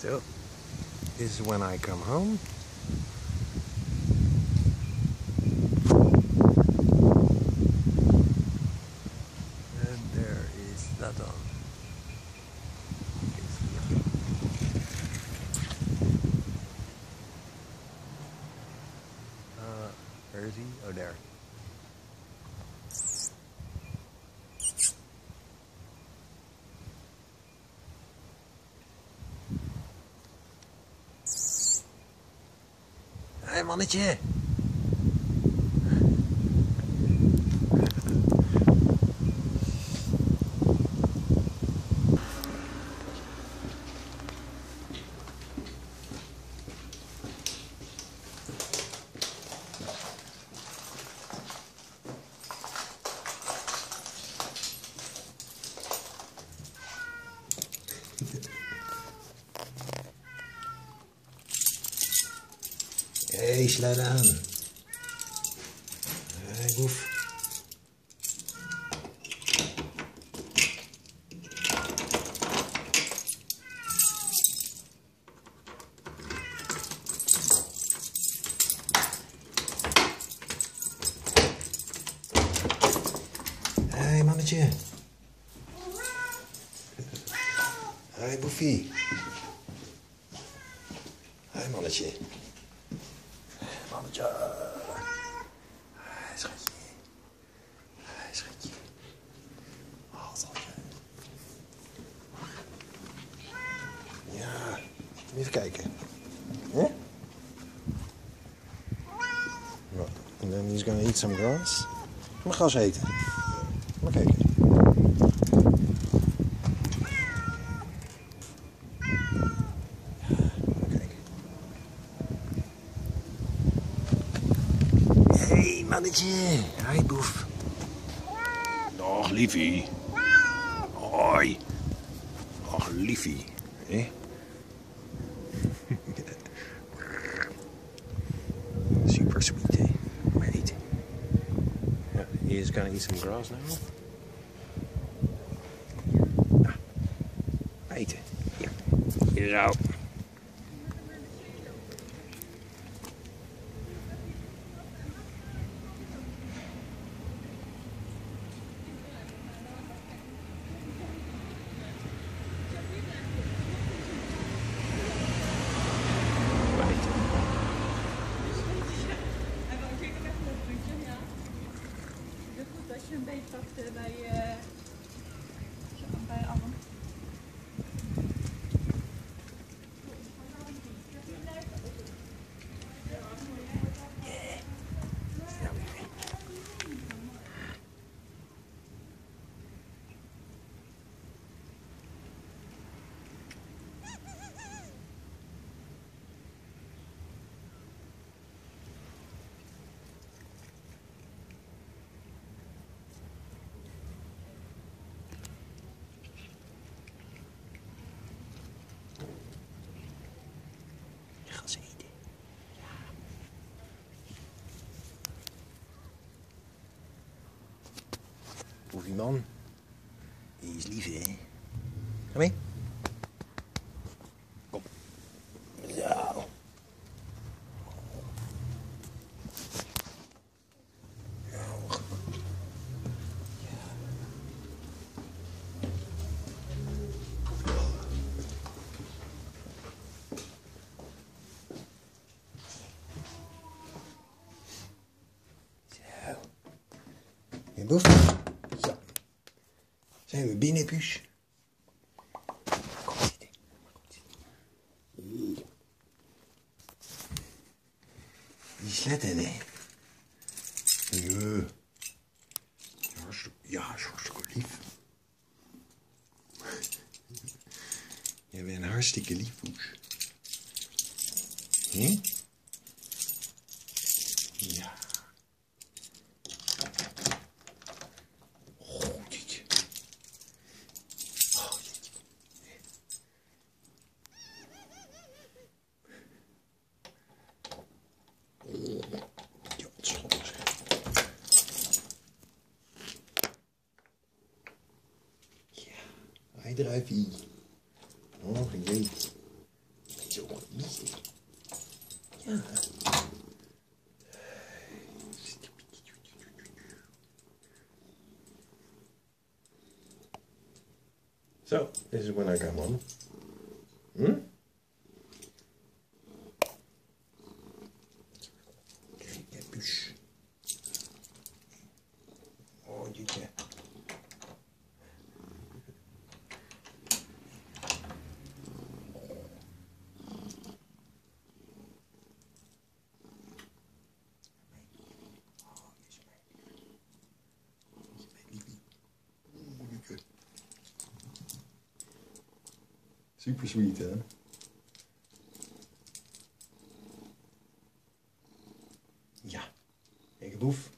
So, this is when I come home. And there is Zlatan. Where is he? Oh, there. Hé, mannetje! Hey, Zlatan. Hey, boef. Hey, mannetje. Hey, boefie. Hey, mannetje. Mannetje. Hey, schatje. Hey, schatje. Oh, schatje. Ja, even kijken. Huh? Well, and then he's gonna eat some grass. Mag gras eten. Maar kijken. Hey, mannetje. Hi, boef. Dag, liefie. Hoi. Ach, liefie. Hé? Super sweet, hè? Maar eten. Ja, he is gonna eat some grass now. Ja. Eten. Ja. Hier zo. Als je een beetje pakt bij Arm. Gaan ze eten. Ja. Boefie man. Die is lief, hè? Kom mee. Kom. Zo. Je boef. Zo. Zijn we binnen, puus? Kom zitten. Die is letten, hè? Ja. Ja, is hartstikke lief. Jij bent hartstikke lief, poes. Hm? Ja. Oh, jeetje. Oh, jeetje. Ja, het schommels. Ja, hij druifie. Oh, jee. Ja. So, this is when I come on. Okay, get push. Oh, jeetje. Super sweet, hè? Ja, ik boef.